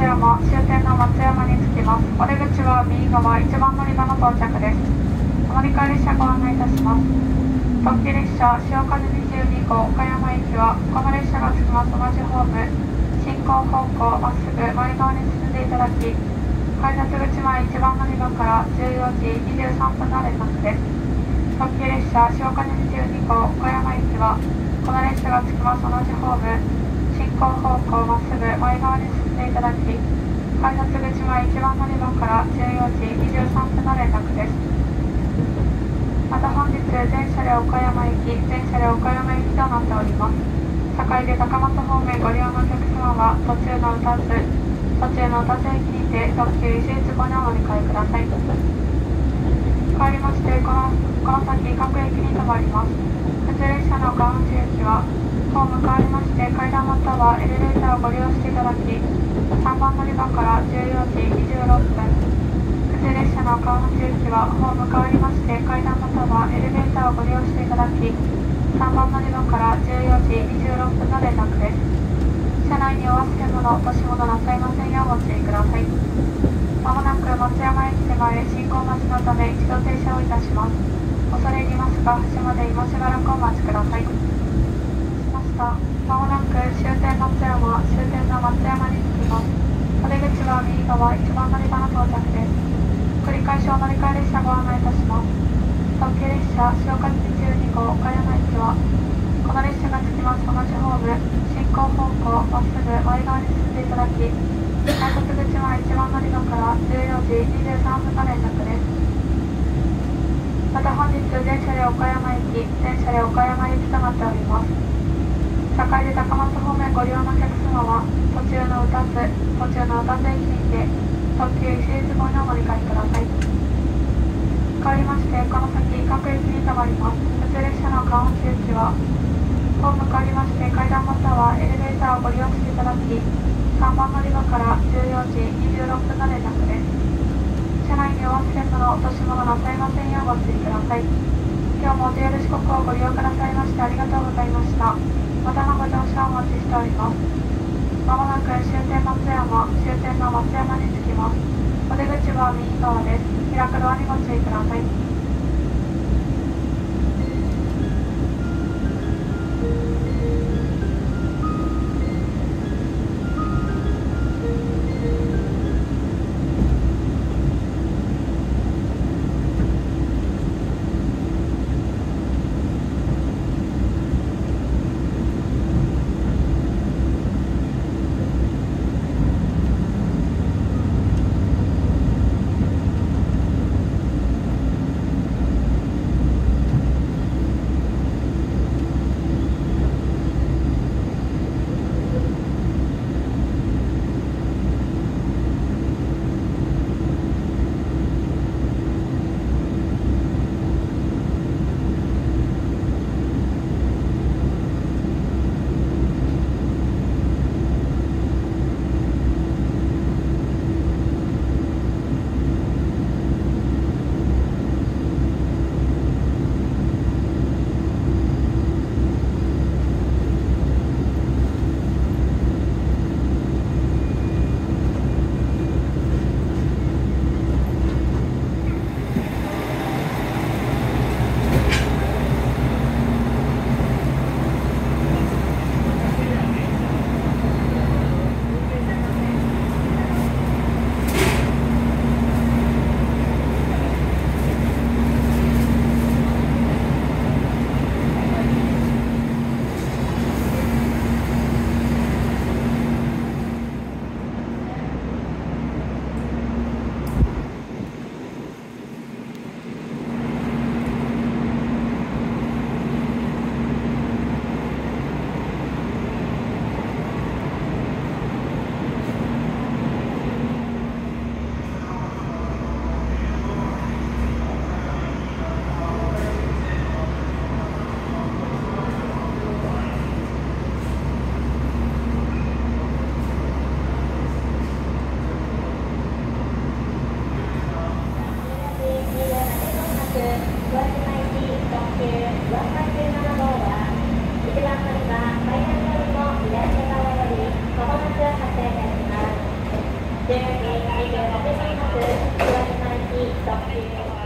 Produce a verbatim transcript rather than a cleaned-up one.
山、終点の松山に着きます。お出口は右側いちばん乗り場の到着です。お乗り換え列車ご案内いたします。特急列車潮風にじゅうに号岡山行きは、この列車が着きます同じホーム、進行方向まっすぐ前側に進んでいただき、改札口前いちばん乗り場からじゅうよじにじゅうさんぷんの連絡です。特急列車潮風にじゅうに号岡山行きは、この列車が着きます同じホーム、進行方向まっすぐ前側に進んでいただき、改札口前いちばん乗り場からじゅうよじにじゅうさんぷんの連絡です。また本日全車両岡山行き、全車両岡山行きとなっております。堺で高松方面ご利用のお客様は途中の宇多津、途中の宇多津駅にて特急石鎚号にお乗り換えください。変わりまして、このこの先各駅に停まります。普通列車の川口駅はホーム変わりまして階段またはエレベーターをご利用していただき、さんばん乗り場からじゅうよじにじゅうろっぷん、普通列車の川口駅はホーム変わりまして階段またはエレベーターをご利用していただき、さんばん乗り場からじゅうよじにじゅうろっぷんの連絡です。車内にお忘れ物、落とし物なさいませんようご注意ください。まもなく松山駅手前、信号待ちのため一度停車をいたします。恐れ入りますが、橋まで今しばらくお待ちください。しました。まもなく終点松山、終点の松山に着きます。お出口は右側いちばん乗り場の到着です。繰り返しお乗り換え列車ご案内いたします。特急列車潮風じゅうに号岡山行きは、この列車が着きます同じホーム、進行方向まっすぐ前側に進んでいただき、改札口前いちばん乗り場からじゅうよじにじゅうさんぷんの連絡です。また本日全車両岡山行き、全車両岡山行きとなっております。堺で高松方面ご利用のお客様は途中の宇多津、途中の宇多津駅にて特急石鎚号にお乗り換えください。変わりまして、この先各駅に停まります。普通列車の川口駅はホーム変わりまして階段またはエレベーターをご利用していただき、さんばん乗り場からじゅうよじにじゅうろっぷんの連絡です。車内にお忘れ物、落とし物なさいませんようご注意ください。今日も ジェイアール 四国をご利用くださいましてありがとうございました。またのご乗車をお待ちしております。まもなく終点松山、終点の松山に着きます。お出口は右側です。開くドアにご注意ください。 ェイアール にじゅうはち便発、東島駅特急